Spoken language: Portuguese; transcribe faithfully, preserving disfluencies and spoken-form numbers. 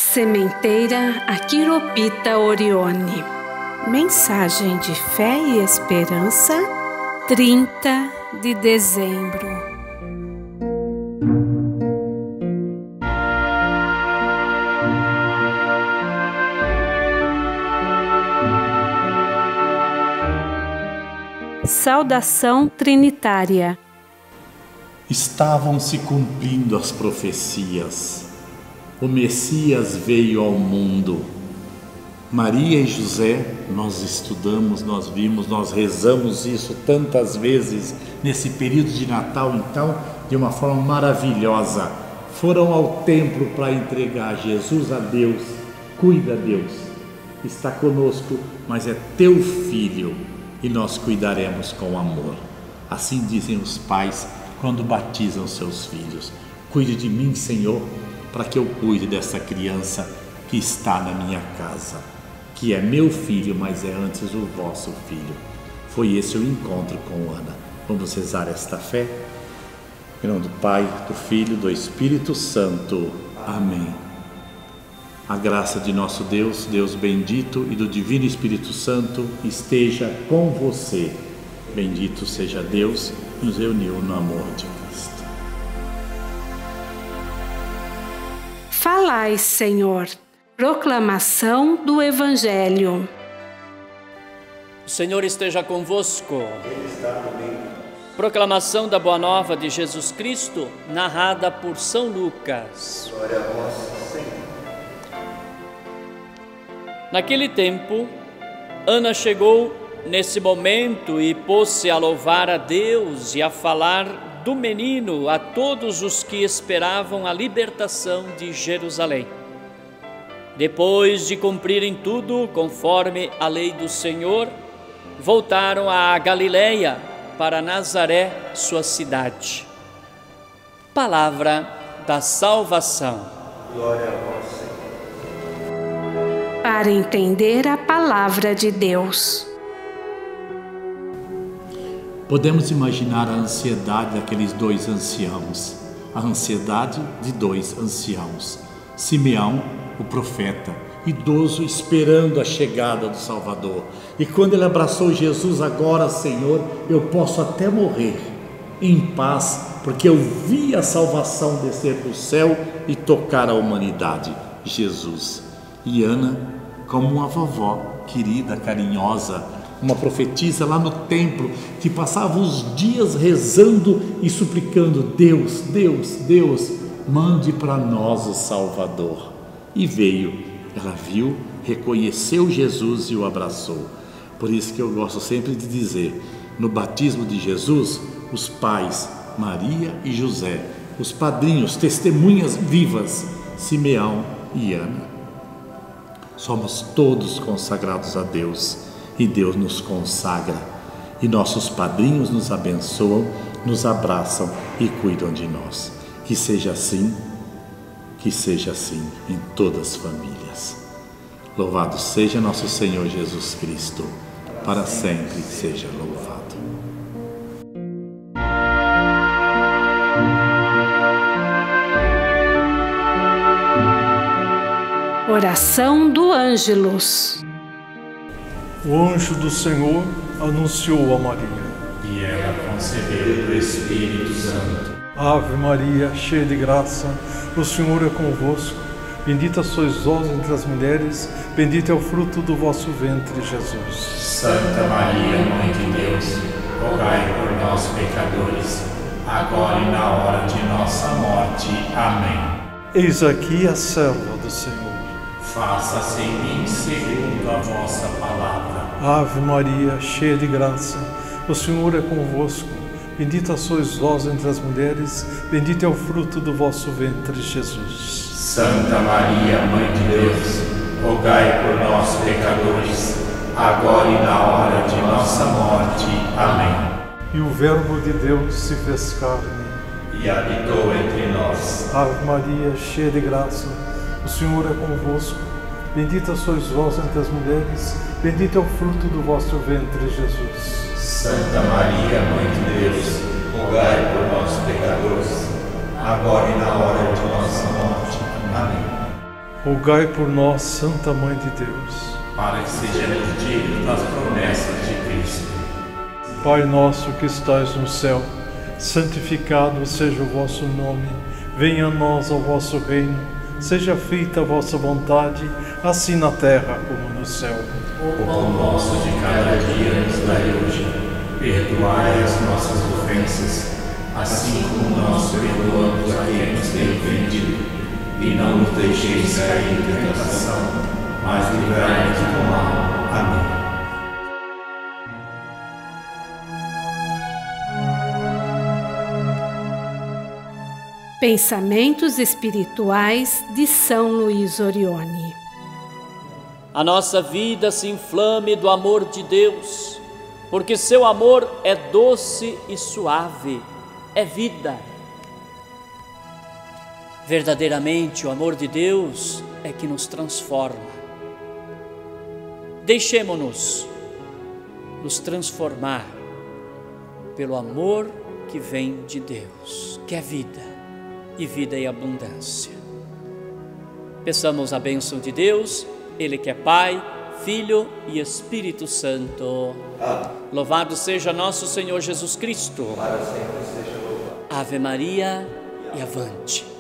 Sementeira Aquiropita Orione. Mensagem de fé e esperança, trinta de dezembro. Saudação trinitária. Estavam se cumprindo as profecias. O Messias veio ao mundo. Maria e José, nós estudamos, nós vimos, nós rezamos isso tantas vezes nesse período de Natal, então, de uma forma maravilhosa. Foram ao templo para entregar Jesus a Deus. Cuida, Deus, está conosco, mas é teu filho e nós cuidaremos com amor. Assim dizem os pais quando batizam seus filhos. Cuide de mim, Senhor, para que eu cuide dessa criança que está na minha casa, que é meu filho, mas é antes o vosso filho. Foi esse o encontro com Ana. Vamos rezar esta fé? Em nome do Pai, do Filho e do Espírito Santo. Amém. A graça de nosso Deus, Deus bendito, e do Divino Espírito Santo esteja com você. Bendito seja Deus que nos reuniu no amor de Cristo. Falai, Senhor. Proclamação do Evangelho. O Senhor esteja convosco. Ele está no meio. Proclamação da Boa Nova de Jesus Cristo, narrada por São Lucas. Glória a vós, Senhor. Naquele tempo, Ana chegou nesse momento e pôs-se a louvar a Deus e a falar do menino a todos os que esperavam a libertação de Jerusalém. Depois de cumprirem tudo conforme a lei do Senhor, voltaram a Galiléia, para Nazaré, sua cidade. Palavra da salvação. Glória a vós, Senhor. Para entender a palavra de Deus. Podemos imaginar a ansiedade daqueles dois anciãos, a ansiedade de dois anciãos. Simeão, o profeta, idoso, esperando a chegada do Salvador. E quando ele abraçou Jesus, agora, Senhor, eu posso até morrer em paz, porque eu vi a salvação descer do céu e tocar a humanidade. Jesus. E Ana, como uma vovó querida, carinhosa, uma profetisa lá no templo, que passava os dias rezando e suplicando: Deus, Deus, Deus, mande para nós o Salvador. E veio, ela viu, reconheceu Jesus e o abraçou. Por isso que eu gosto sempre de dizer, no batismo de Jesus, os pais, Maria e José, os padrinhos, testemunhas vivas, Simeão e Ana. Somos todos consagrados a Deus. E Deus nos consagra, e nossos padrinhos nos abençoam, nos abraçam e cuidam de nós. Que seja assim, que seja assim em todas as famílias. Louvado seja nosso Senhor Jesus Cristo, para sempre seja louvado. Oração do Ângelus. O anjo do Senhor anunciou a Maria, e ela concebeu do Espírito Santo. Ave Maria, cheia de graça, o Senhor é convosco. Bendita sois vós entre as mulheres, bendito é o fruto do vosso ventre, Jesus. Santa Maria, Mãe de Deus, rogai por nós, pecadores, agora e na hora de nossa morte. Amém. Eis aqui a serva do Senhor. Faça-se em mim segundo a vossa palavra. Ave Maria, cheia de graça, o Senhor é convosco. Bendita sois vós entre as mulheres, bendito é o fruto do vosso ventre, Jesus. Santa Maria, Mãe de Deus, rogai por nós, pecadores, agora e na hora de nossa morte. Amém. E o Verbo de Deus se fez carne e habitou entre nós. Ave Maria, cheia de graça, o Senhor é convosco. Bendita sois vós entre as mulheres, bendito é o fruto do vosso ventre, Jesus. Santa Maria, Mãe de Deus, rogai por nós, pecadores, agora e na hora de nossa morte. Amém. Rogai por nós, Santa Mãe de Deus, para que sejamos dignos das promessas de Cristo. Pai nosso que estais no céu, santificado seja o vosso nome. Venha a nós o vosso reino. Seja feita a vossa vontade, assim na terra como no céu. O pão nosso de cada dia nos dai hoje. Perdoai as nossas ofensas, assim como nós perdoamos a quem nos tem ofendido. E não nos deixeis cair em tentação, mas livrai-nos do mal. Amém. Pensamentos espirituais de São Luís Orione. A nossa vida se inflame do amor de Deus, porque seu amor é doce e suave, é vida. Verdadeiramente, o amor de Deus é que nos transforma. Deixemo-nos nos transformar pelo amor que vem de Deus, que é vida, e vida em abundância. Peçamos a bênção de Deus, Ele que é Pai, Filho e Espírito Santo. Amém. Louvado seja nosso Senhor Jesus Cristo. Para sempre seja louvado. Ave Maria e avante.